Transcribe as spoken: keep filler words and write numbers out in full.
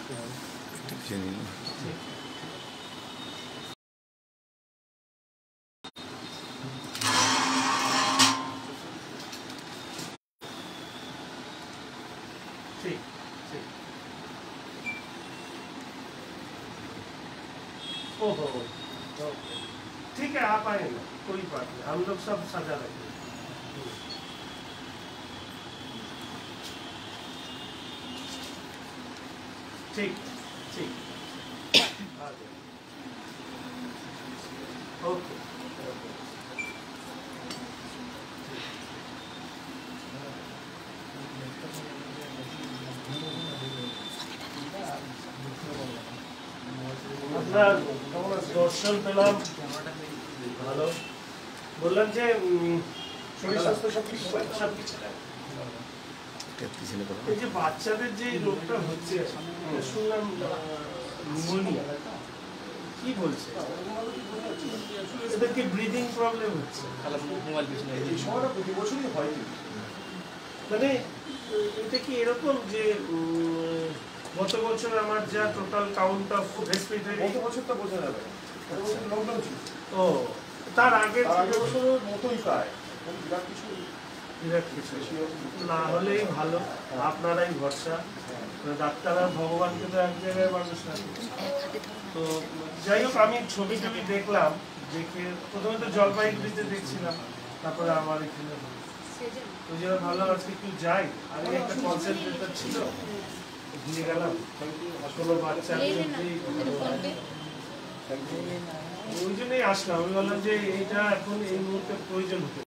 ठीक ठीक ओहो ठीक है, आप आए ना, कोई बात नहीं, हम लोग सब सजा रखेंगे। ठीक ठीक आ जाओ। ओके আপনার কেমন আছে? দর্শন পেলাম ভালো, বললাম যে শরীর স্বাস্থ্য সব কিছু সব কিছু এই যে বাচ্চাদের যে রোগটা হচ্ছে শুনলাম নিউমোনিয়া, কি বলছে এদেরকে ব্রিদিং প্রবলেম হচ্ছে, মানে এটা কি এরকম যে গত বছর আমার যা টোটাল কাউন্ট অফ রেসপিরেটরি, গত বছরটা বোঝা যাবে লকডাউন ছিল, ও তার আগে বছরের মতোই প্রায় বিরাট কিছু বিরাট কিছু না হলেই ভালো, আপনারাই ভরসা, ডাক্তাররা ভগবানকে তো এক জায়গায় মানুষ না। তো যাই হোক, আমি ছবি টবি দেখলাম, দেখে প্রথমে তো জলপাইগুড়িতে দেখছিলাম, তারপরে আমার এখানে ওই জন্য ভালো আজকে একটু যাই, আর একটা কনসেন্ট্রেটার ছিল দিয়ে গেলাম, ষোলো বাচ্চা ওই জন্যই আসলাম। আমি বললাম যে এইটা এখন এই মুহূর্তে প্রয়োজন হতে